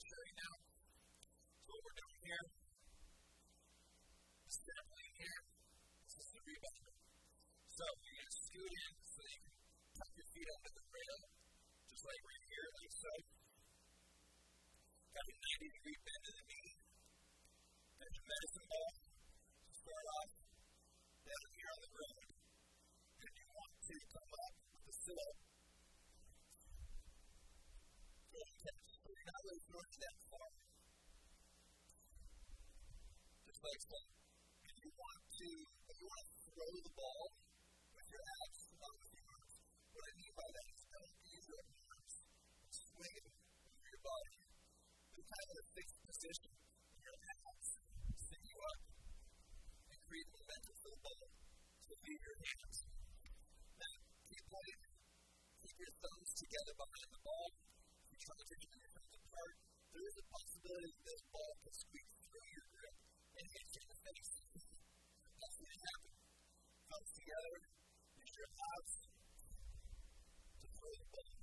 show you now. So what we're doing here, sampling here, this is the rebounder. So you're going to scoot in so that you can tuck your feet under the rail, just like right here, like so. Got a 90-degree bend to the knee. There's your medicine ball. So start off down here on the ground. And you want to come up with the sit-up. So you're not really throwing that far. Just like so. If you want to throw the ball with your abs, not with your arms. What I mean by that is don't use your arms and swing it with your body. Be kind of in a fixed position in your abs. Stick you up and create momentum for the ball. So leave your hands. Now, keep pointing. Keep your thumbs together behind the ball. If you try to take your thumbs apart, there is a possibility that this ball can squeeze through your grip and hit you in the face. That's going to happen. Thumbs together. Use your abs to throw the ball.